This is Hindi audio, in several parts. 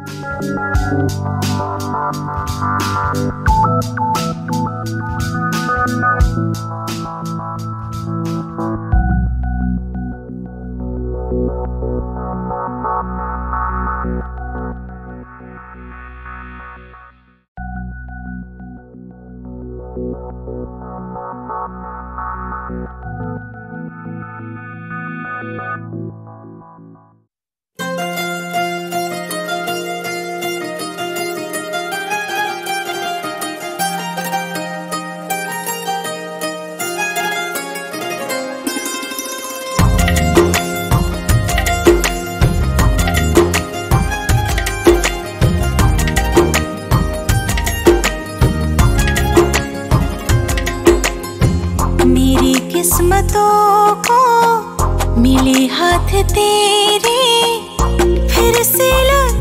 किस्मतों को मिले हाथ तेरे, फिर से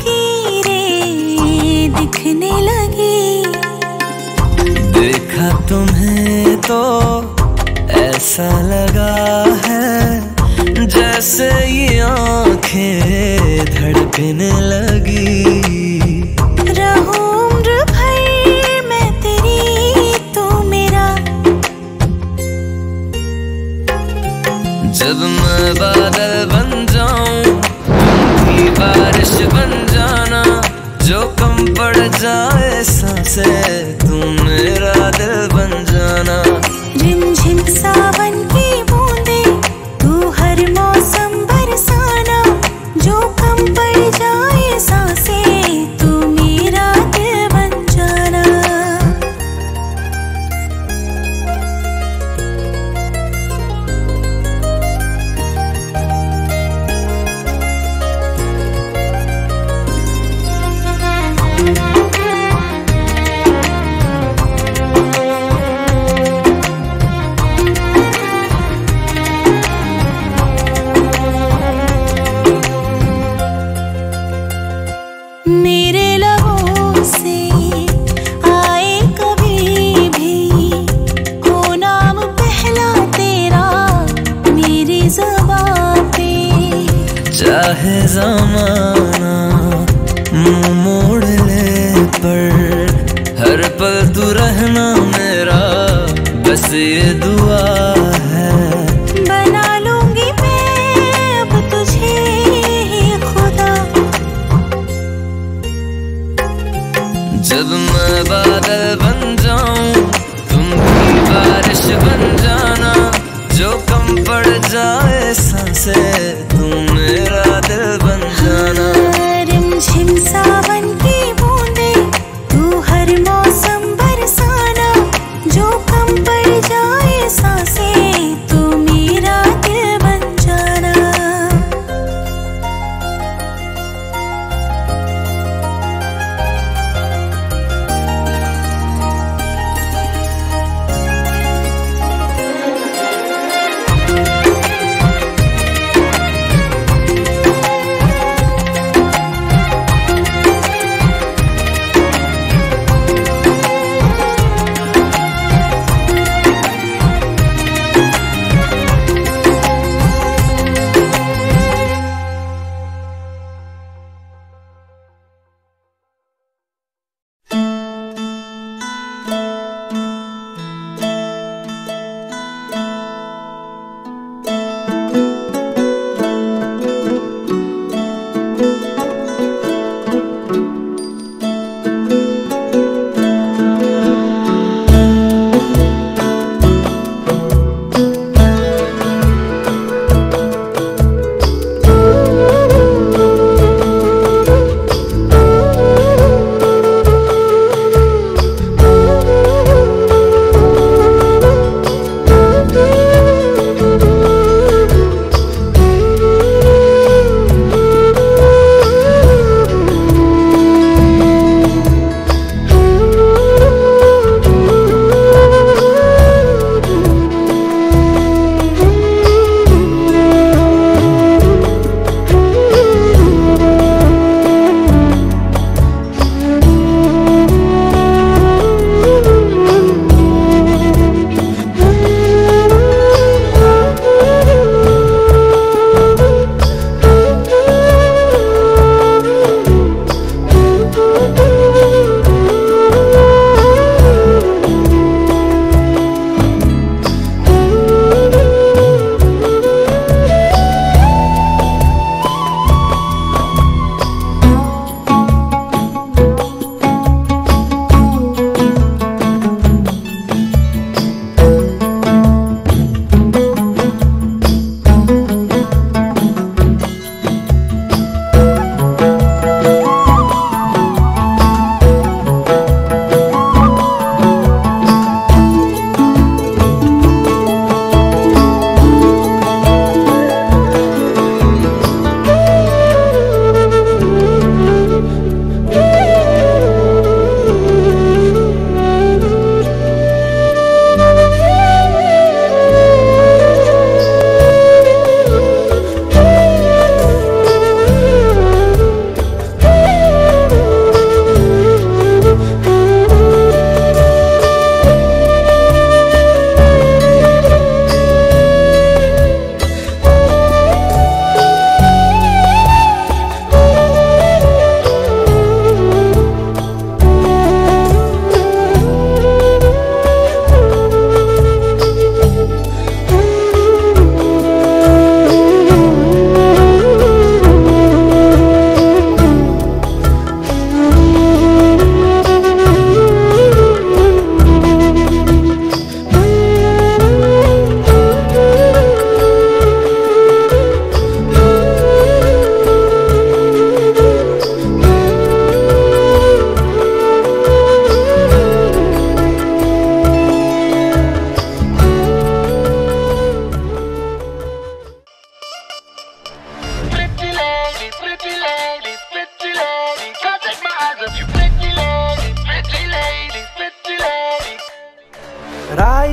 लकीरें दिखने लगी। देखा तुम्हें तो ऐसा लगा है जैसे ये आंखें धड़कने लगी। रहूं उम्र भर मैं तेरी, तू मेरा। जब मैं बादल बन जाऊं तुम भी बारिश बन जाना, जो कम पड़ जाए सांसें तुम मेरा दिल बन जाना। रिमझिम सावन की बूंदे तू हर मौसम बरसाना, जो कम पड़ जाए सांसें तू मेरा दिल बन जाना। मेरे लबों से आए कभी भी हो नाम पहला तेरा मेरी ज़बां पे। चाहे ज़माना मुंह मोड़ ले पर हर पल तू रहना मेरा, बस ये दुआ है। बना लूंगी मैं अब तुझे ही खुदा। जब मैं बादल बन जाऊं तुम भी बारिश बन जाना, जो कम पड़ जाए सांसें तुम मेरा दिल बन जाना। रिमझिम सावन की बूंदे तू हर मौसम बरसाना, जो कम पड़ जाए सांसें तू मेरा दिल बन जाना।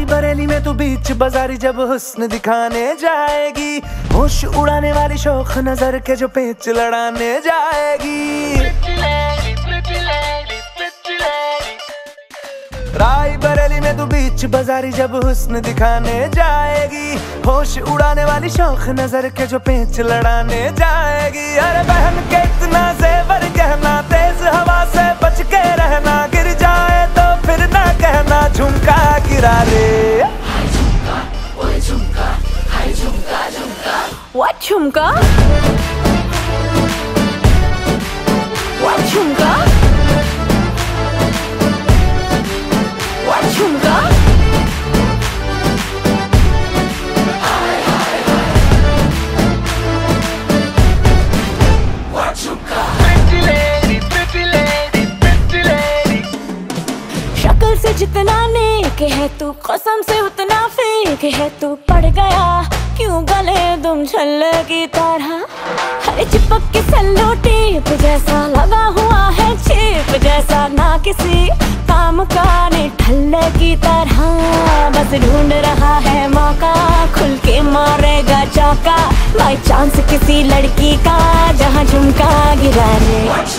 राई बरेली में तू बीच बाजारी जब हुस्न दिखाने जाएगी, होश उड़ाने वाली शौक नजर के जो पेच लड़ाने जाएगी। राई बरेली में तू बीच बाजारी जब हुस्न दिखाने जाएगी, होश उड़ाने वाली शौक नजर के जो पेच लड़ाने जाएगी। अरे बहन के इतना जेवर गहना, तेज हवा से बच के रहना, गिर जाए तो फिर ना कहना झुमका गिरा रे। हाय झुमका, ओए झुमका, हाय झुमका झुमका। What झुमका? What झुमका? What झुमका? हाय हाय हाय। What झुमका? Pretty lady, pretty lady, pretty lady। शक्ल से जितना नेक है तू, कसम से उतना फेक है तू। पड़ गया क्यों गले तुम छल्ले की तरह, हर चिपक के सल्लो टेप जैसा लगा हुआ है चेप जैसा, ना किसी काम का ने ठल्ले की तरह। बस ढूंढ रहा है मौका, खुल के मारेगा चौका, बाई चांस किसी लड़की का जहाँ झुमका गिरा रे।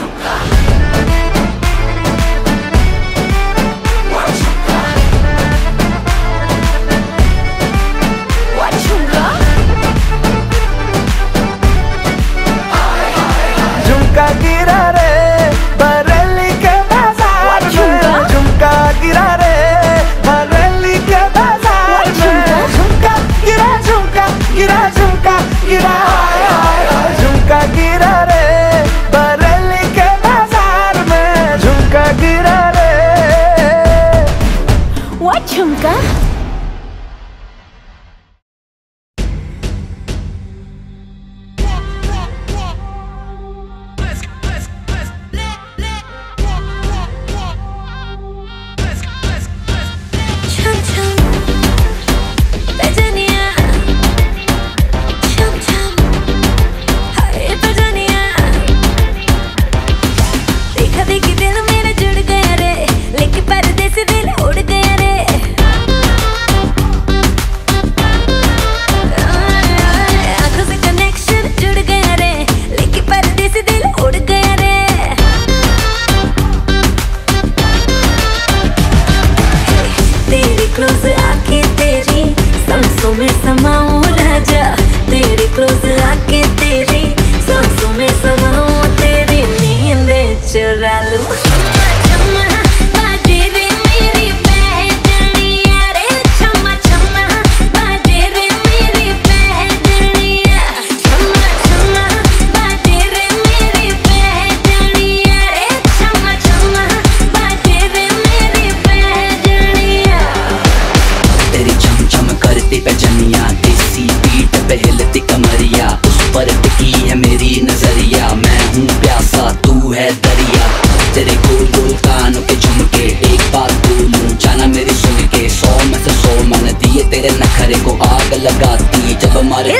झुमका गिरा रे बरेली के बाजार में, झुमका गिरा रे बरेली के बाजार में। झुमका गिरा, झुमका गिरा, झुमका गिरा, झुमका गिरा रे बरेली के बाजार में, झुमका गिरा रे। What झुमका? क्लोज आके तेरी सांसों में समाऊं राजा, तेरी क्लोज आके तेरी सांसों में समाऊं, तेरी नींद चुरा लूं। कमरिया उस पर टिकी है मेरी नजरिया, मैं हूँ प्यासा तू है दरिया। तेरे गोल कानों के झुमके एक बात बोलूं जाना मेरी सुन के, 100 में से 100 मन दिए तेरे नखरे को आग लगाती जब हमारे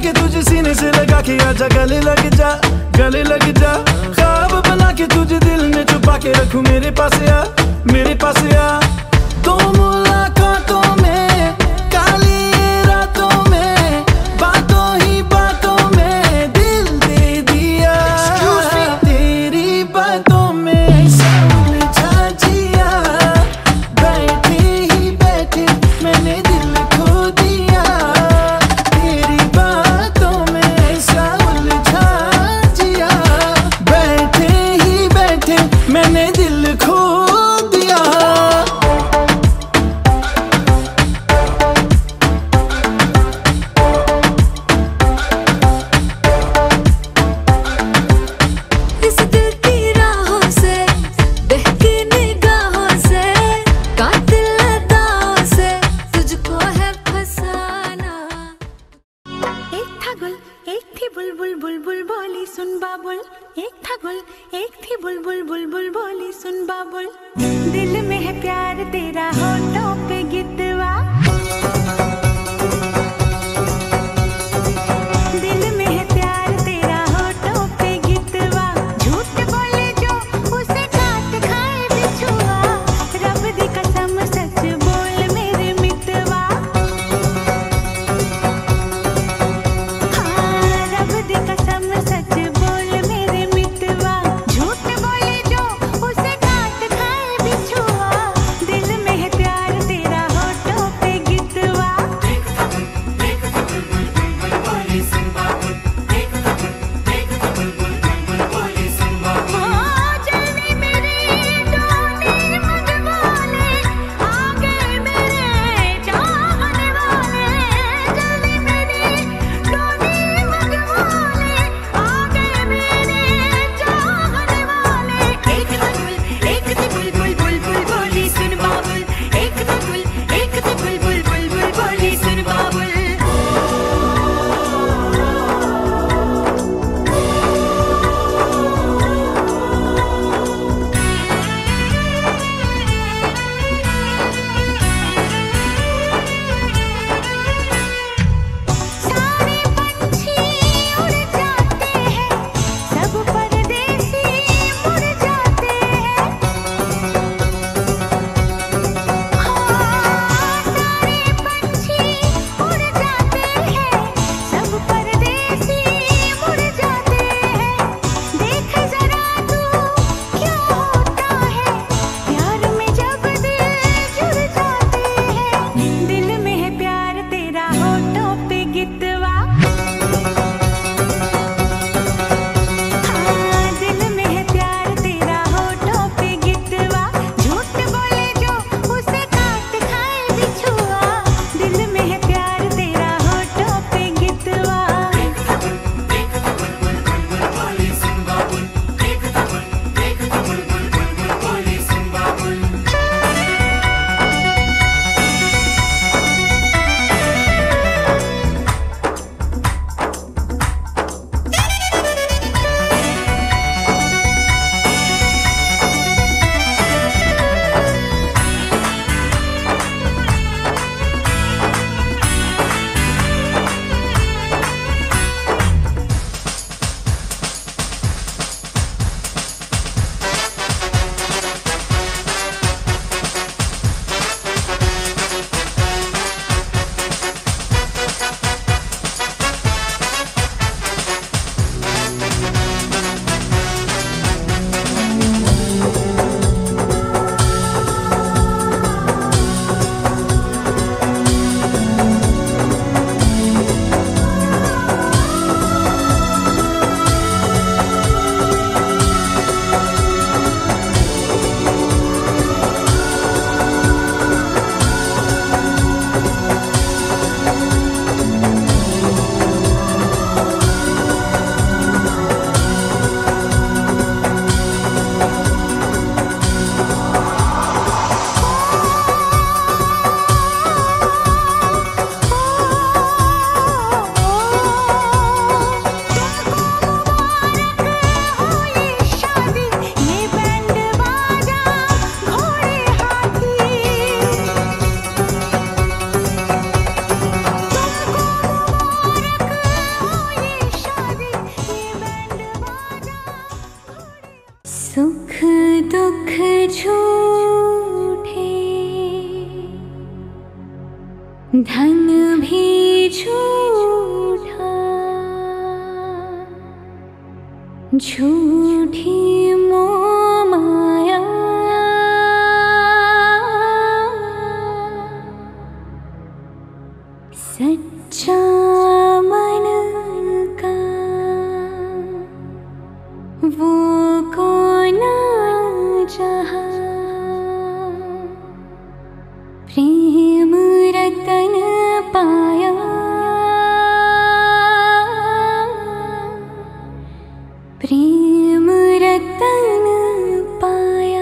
के तुझे सीने से लगा के आजा गले लग जा, गले लग जा। ख्वाब बना के तुझे दिल में छुपा के रखूं, मेरे पास आ, मेरे पास आ। तो मुलाकातों में, काली रातों में, बातों ही बातों में दिल दे दिया। तेरी बातों में उलझा जिया, बैठे ही बैठे मैंने दिल खो दिया। तेरी बातों में ऐसा उलझा जिया, बैठे ही बैठे मैंने दिल खो दिया। इस दिल की राहों से, बहकी निगाहों से, कातिल अदाओं से तुझको है फसाना। एक था गुल, एक थी बुलबुल, बुलबुल बोली सुन बाबुल। एक था गुल, एक थी बुलबुल, बुलबुल बोली सुन बाबुल। दिल में है प्यार तेरा, होठों पे गितवा। दिल में है प्यार तेरा, होठों पे गितवा। झूठ बोले जो उसे काट खाए बिछुआ। रब दी कसम सच बोल मेरे मितवा। हाँ, रब दी कसम सच बोल मेरे मितवा। झूठ बोले जो उसे काट खाए बिछुआ। दिल में है प्यार तेरा, होठों पे गितवा। जल्दी मेरे टोने मगवाले, आ गए मेरे चाहने वाले। जल्दी मेरे टोने मगवाले, आ गए मेरे चाहने वाले। एक थी बुलबुल, बुलबुल बोली सुन बाबुल। एक थी बुलबुल, बुलबुल बोली सुन बाबुल। सारे पंछी उड़ जाते हैं, सब परदेसी मुड़ जाते हैं। हाँ, सारे पंछी उड़ जाते हैं, सब परदेसी मुड़ जाते हैं। देख जरा तू क्या होता है, प्यार में जब दिल जुड़ जाते हैं। दिल में है प्यार तेरा, होठों पे गितवा। हाँ, दिल में है प्यार तेरा, होठों पे गितवा। झूठ बोले जो उसे काट खाए बिछुआ। दिल में है प्यार तेरा, होठों पे गितवा। धन भी झूठा, झूठी मोह माया, सच्चा मन का वो कौन जहाँ, प्रेम रतन पाया, प्रेम रतन पाया।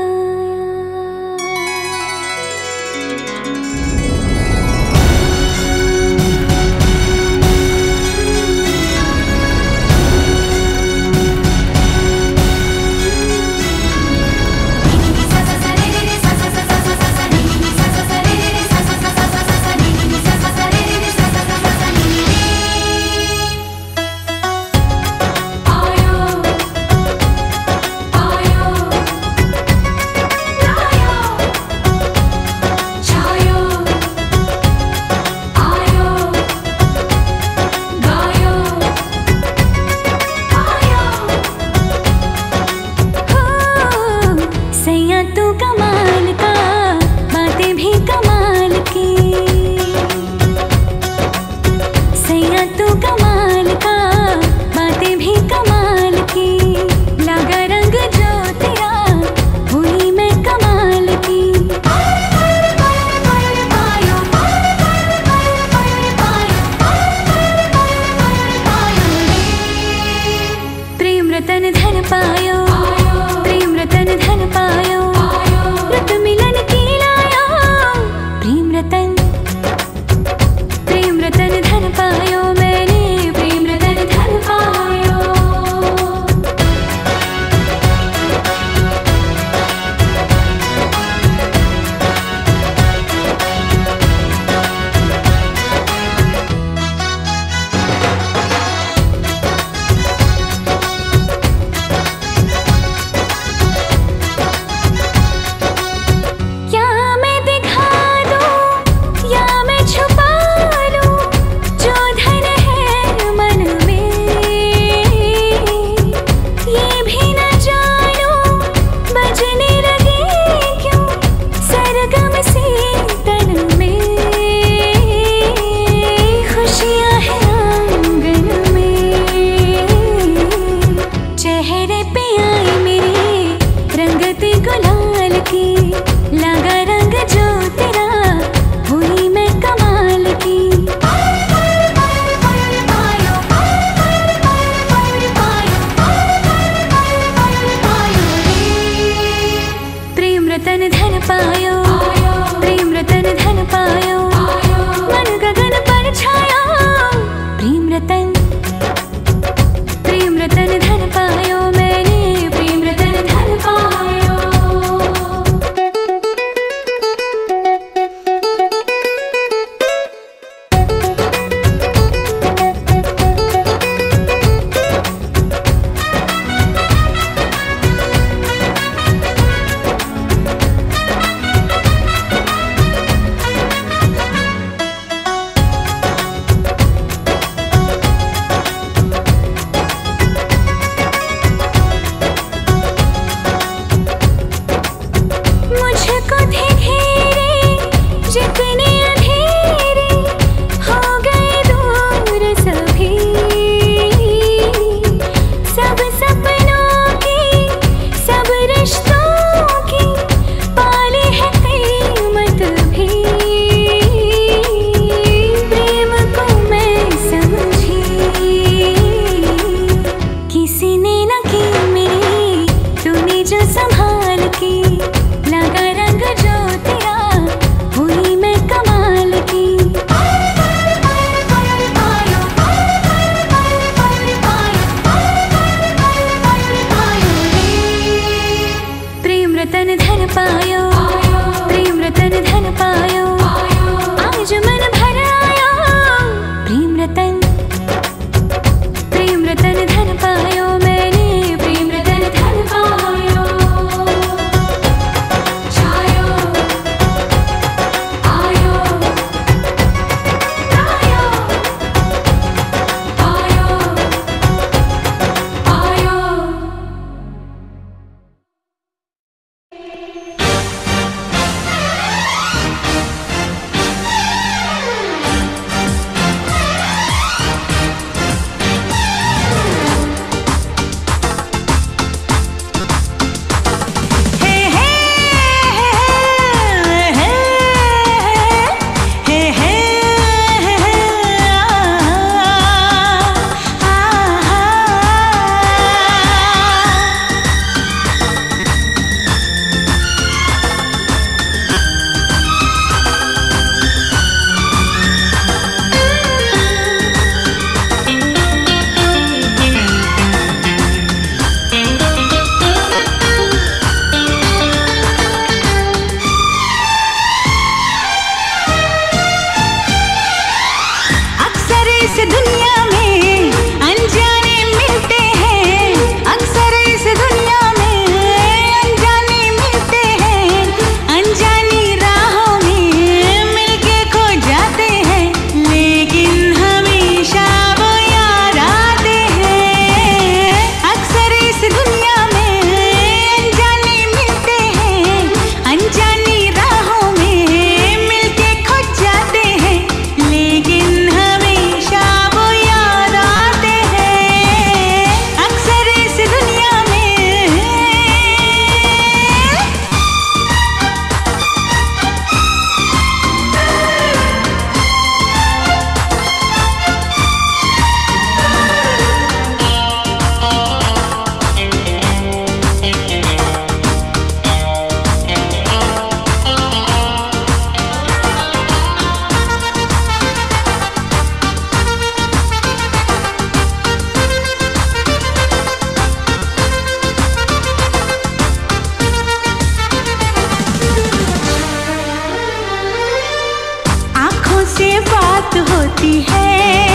आँखों से बात होती है,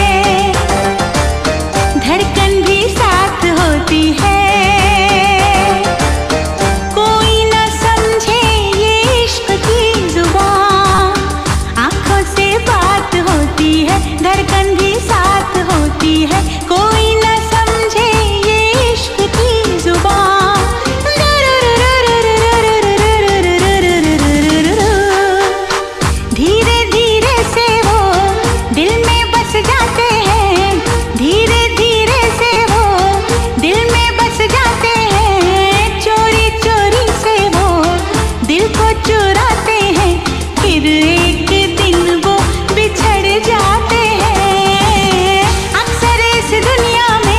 धड़कन भी साथ होती है। कोई न समझे ये इश्क की जुबान, आँखों से बात होती है, धड़कन भी साथ होती है। कोई न समझे ये इश्क की जुबान। धीरे धीरे से वो दिल में बस जाते हैं, धीरे धीरे से वो दिल में बस जाते हैं। चोरी चोरी से वो दिल को चुराते हैं, फिर एक दिन वो बिछड़ जाते हैं। अक्सर इस दुनिया में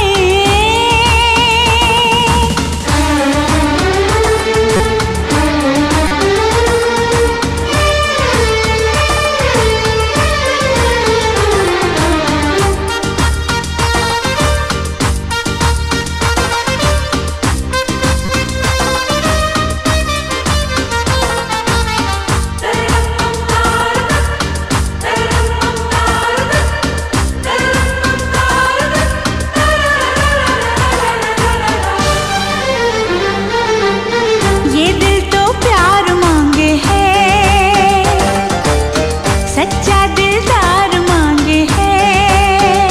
ये दिल तो प्यार मांगे है, सच्चा दिलदार मांगे है।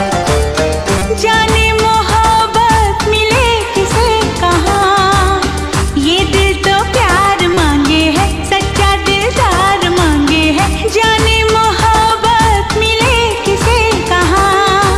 जाने मोहब्बत मिले किसे कहाँ, ये दिल तो प्यार मांगे है, सच्चा दिलदार मांगे है। जाने मोहब्बत मिले किसे कहाँ।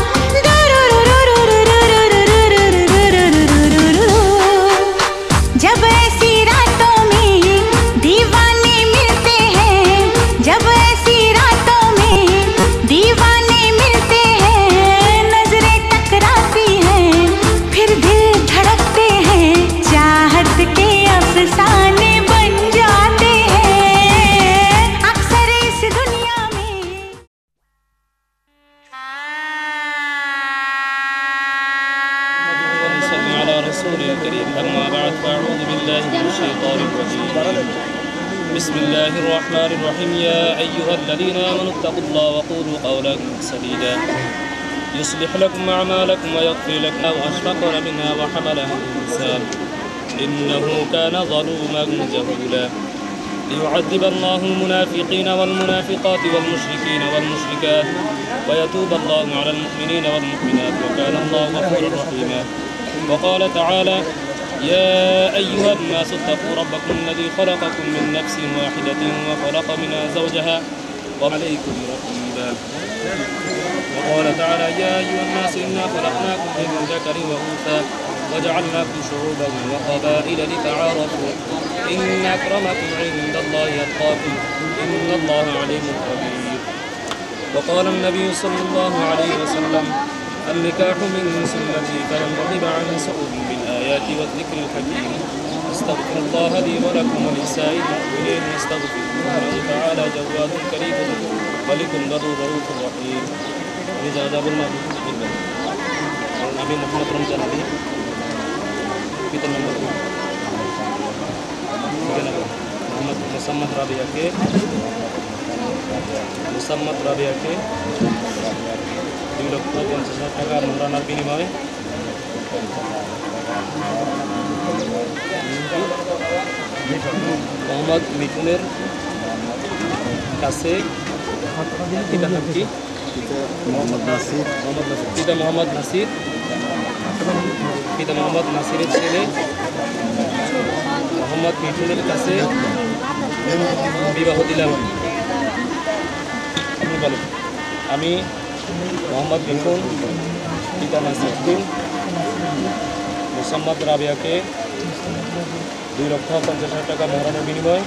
जब ऐसी रातों में दीवाने मिलते हैं, जब ऐसी रातों में दीवाने मिलते हैं। नजरें टकराती हैं, फिर दिल धड़कते हैं, चाहत के अफसाने बन जाते हैं। अक्सर इस दुनिया में ونصلي على رسوله الكريم أما بعد فأعوذ بالله من الشيطان الرجيم بسم الله الرحمن الرحيم يا أيها الذين آمنوا اتقوا الله وقولوا قولا سديدا يصلح لكم أعمالكم ويغفر لكم وأشفقنا منها وحملها الإنسان إنه كان ظلوما جهولا ليعذب الله المنافقين والمنافقات والمشركين والمشركات ويتوب الله على المؤمنين والمؤمنات وكان الله غفورا رحيما. وقال تعالى يا أيها الناس اتقوا ربكم الذي خلقكم من نفس واحدة وخلق منها زوجها وعليكم رقيبا. وقال تعالى يا أيها الناس إنا خلقناكم من ذكر وأنثى وجعلناكم شعوبا وقبائل لتعارفوا إن أكرمكم عند الله أتقاكم إن الله عليم خبير. وقال النبي صلى الله عليه وسلم النكاح من سنتي فمن رغب عن سؤال بالآيات والذكر الحكيم. أستغفر الله لي ولكم ولسائر المؤمنين واستغفر الله تعالى جواد كريم ولكم بر رؤوف رحيم. إذا بلنا نبي محمد رمضان عليه kita nomor Muhammad Rabia ke Muhammad Rabia ke 2,50,000 টাকা মোহরানার বিনিময়ে মোহাম্মদ মিঠুনের কাছে পিতার নাম কি? পিতা মোহাম্মদ নাসির, পিতা মোহাম্মদ নাসিরের ছেলে মোহাম্মদ মিঠুনের কাছে বিবাহ দিলাম। আপনি বলেন আমি মোহাম্মদ মিঠুন পিতা নাসিরুদ্দিন মুসাম্মদ রাবিয়াকে 2,50,000 টাকা মোহরানার বিনিময়ে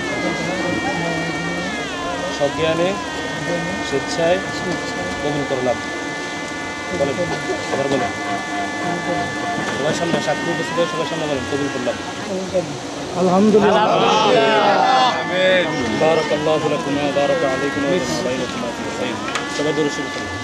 সজ্ঞানে স্বেচ্ছায় কবুল করলাম। বলেন আবার বলেন, সবার সামনে সাক্ষী উপস্থিত সবার সামনে বলেন কবুল করলাম। আলহামদুলিল্লাহ। আমিন। বারাকাল্লাহু লাকুম ওয়া বারাকা আলাইকুম ওয়া বাইনাকুম ফি খাইর। সবাই দরুদ শরীফ পড়ুন।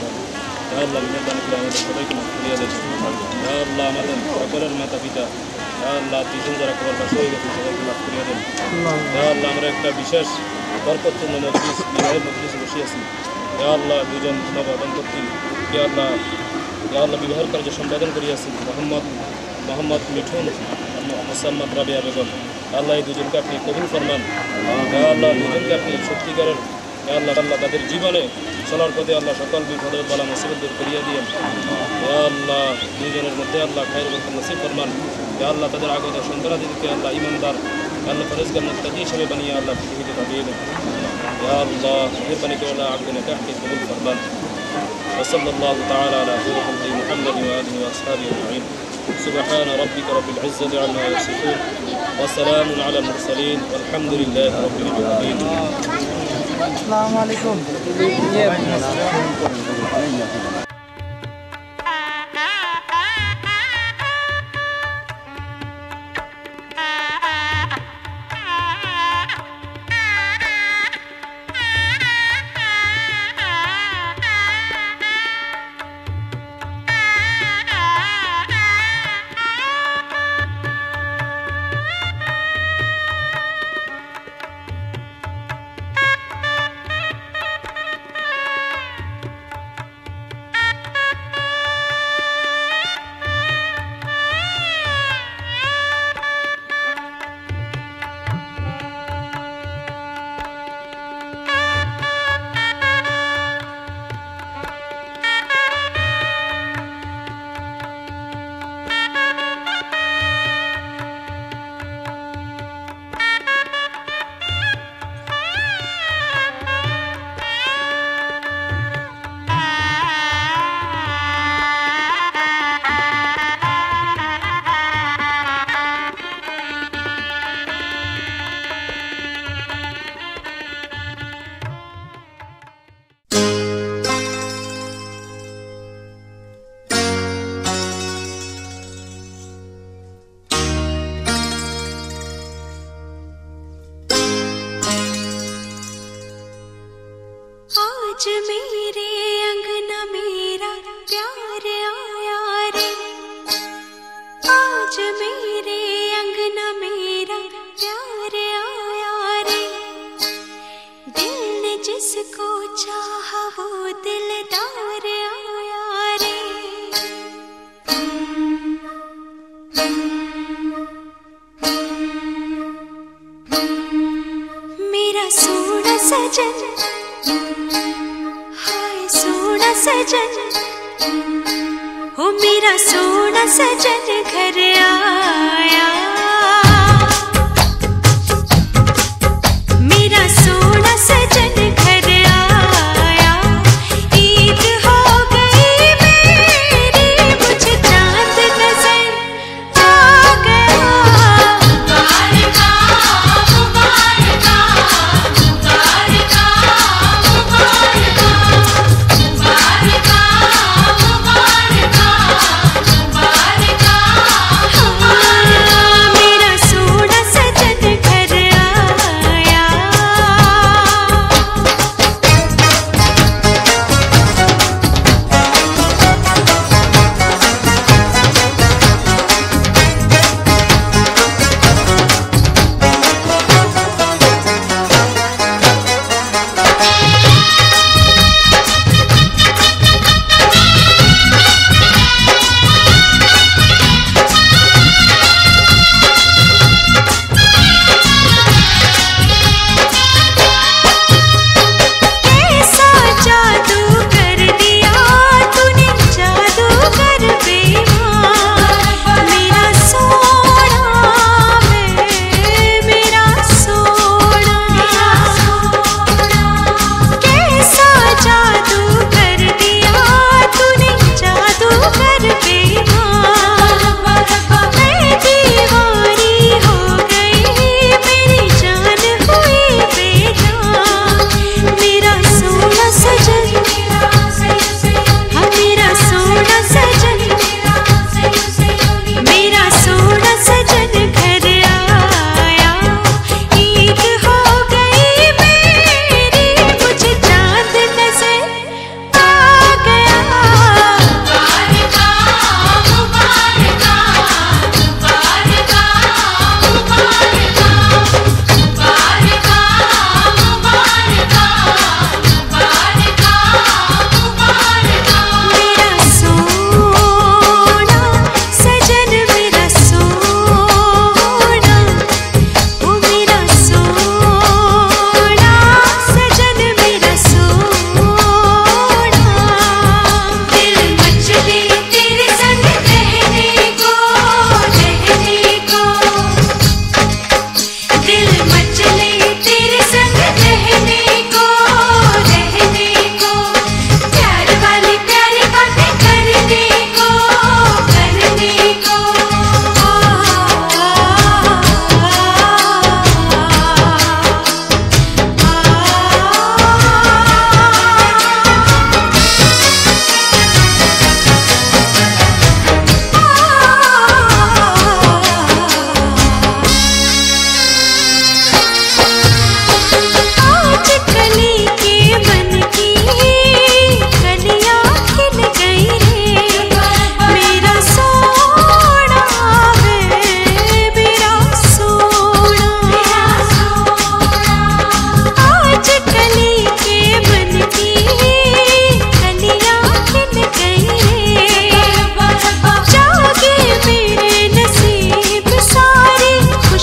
আল্লাহ আমাদের সকলের মাতা পিতা আল্লাহ দুজন যারা কবরবাসী হয়ে গেছে সবাইকে মাফ করিয়া দেন। আল্লাহ আমরা একটা বিশেষ বরকতপূর্ণ মজলিস বিবাহের মজলিসে বসে আছি। আল্লাহ দুজন নব দম্পতি আল্লাহ বিবাহের কার্য সম্পাদন করিয়াছি মোহাম্মদ মিঠুন মোসাম্মদ রাবিয়া বেগম। আল্লাহ এই দুজনকে আপনি কবুল ফরমান। আল্লাহ দুজনকে আপনি সত্যিকারের আল্লাহ তাদের জীবনে চলার পথে আল্লাহ সকল বিপদ বালা মুসিবত দূর করিয়া দিয়েন। আল্লাহ দুজনের মধ্যে আল্লাহ খায়ের বরকত নসিব ফরমান। আল্লাহ তাদের আগত সন্তানাদিকে আল্লাহ ইমানদার আল্লাহ ফরজগার মুত্তাকি হিসেবে বানিয়ে আল্লাহ পৃথিবীতে পাঠিয়ে দেন। আল্লাহ মেহরবানি করে আল্লাহ আগদ নিকাহকে কবুল ফরমান। وصلى الله تعالى على خير خلقه محمد وآله وأصحابه أجمعين. سبحان ربك رب العزة عما يصفون وسلام على المرسلين والحمد لله رب العالمين. السلام عليكم. आज मेरे अंगना मेरा प्यार आया रे, आज मेरे अंगना मेरा प्यार आया रे, दिल ने जिसको चाहा वो दिलदार आया रे। मेरा सोना सजन, हाय सोना सजन, हो मेरा सोना सजन घर आया, मेरा सोना सजन घर आया, ईद हो गई मेरी, मुझे चांद नजर आ गया। मुबारका मुबारका मुबारका मुबारका मुबारका मुबारका मुबारका।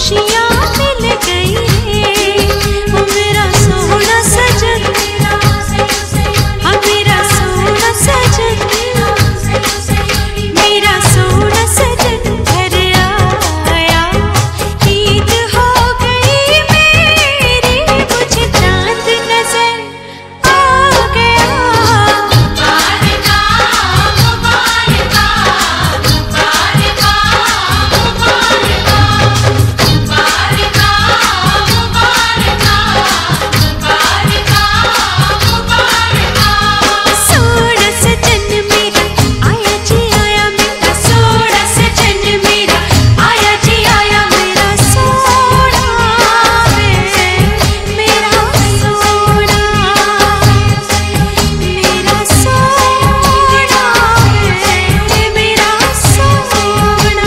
खुशियाँ मिल गई रे, ओ मेरा सोना सजन, हाँ मेरा सोना सजन, मेरा सोना सजन घर आया। ईद हो गई मेरी, मुझे चांद नजर आ गया। सोना सजन मेरा आया जी आया, मेरा सोना सजन मेरा आया जी आया, मेरा सोना है, मेरा सोना, मेरा सोना है, मेरा सोना।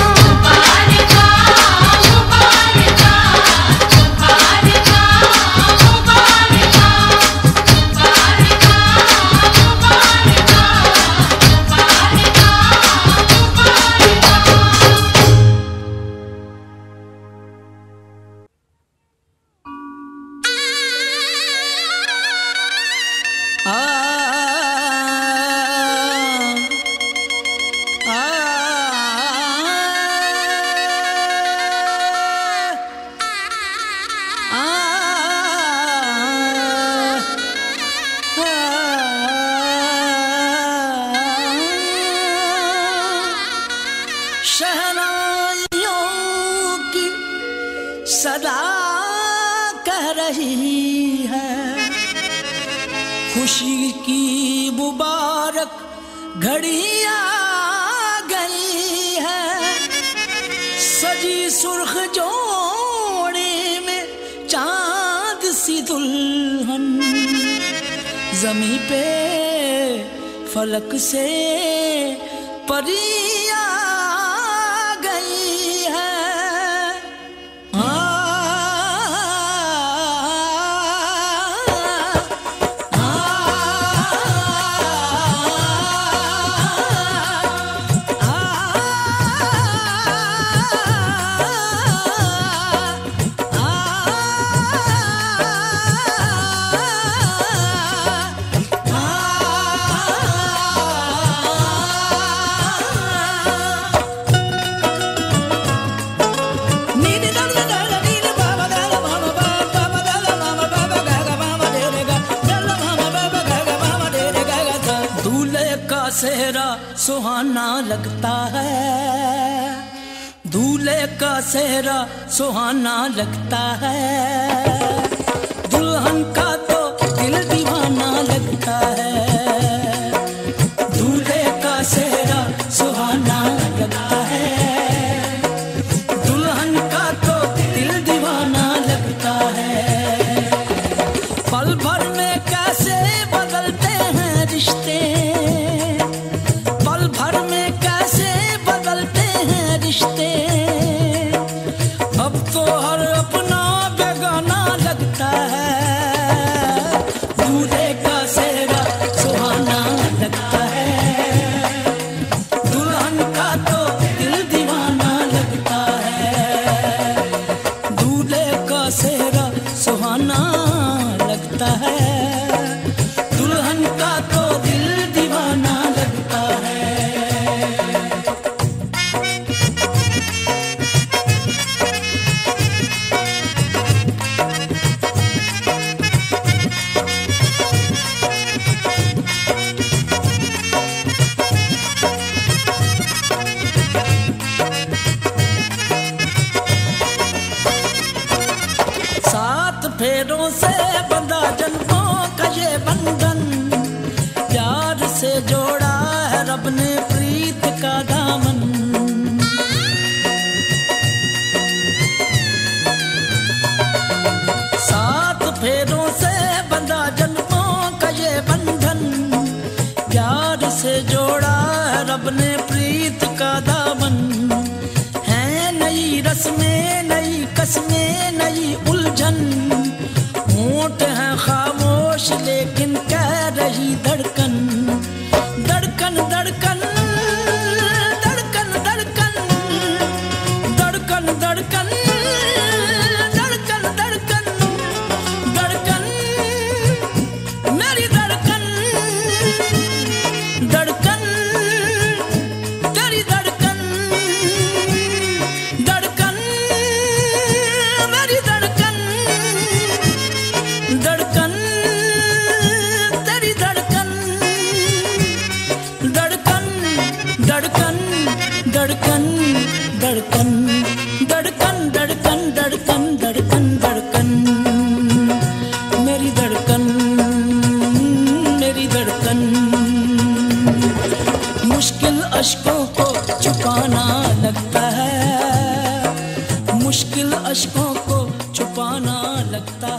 शहनाइयों की सदा कह रही है, खुशी की मुबारक घड़ी आ गई है। सजी सुर्ख जोड़े में चांद सी दुल्हन, जमी पे फलक से परी आ गई है। सेहरा सुहाना लगता है, दूल्हे का सेहरा सुहाना लगता है, दुल्हन का तो दिल दीवाना लगता है। दूल्हे का सेहरा सुहाना लगता है, दुल्हन का तो दिल दीवाना लगता है। पल भर में कैसे बदलते हैं रिश्ते, भर में कैसे बदलते हैं रिश्ते। अब तो हर अपना बेगाना लगता है, दूल्हे का सेहरा सुहाना लगता है, दुल्हन का तो दिल दीवाना लगता है। दूल्हे का सेहरा सुहाना लगता है, दुल्हन का तो दिल दीवाना लगता है। फेरों से बंधा जन्मों का ये बंधन, प्यार से जोड़ा है रब ने प्रीत का दामन। सात फेरों से बंधा जन्मों का ये बंधन, प्यार से जोड़ा है रब ने प्रीत का दामन। है नई रस्में नई कस्में नई उलझन, होंठ है खामोश लेकिन कह रही धड़कन, धड़कन धड़कन धड़कन धड़कन धड़कन धड़कन धड़कन, मेरी धड़कन। मुश्किल अश्कों को छुपाना लगता है, मुश्किल अश्कों को छुपाना लगता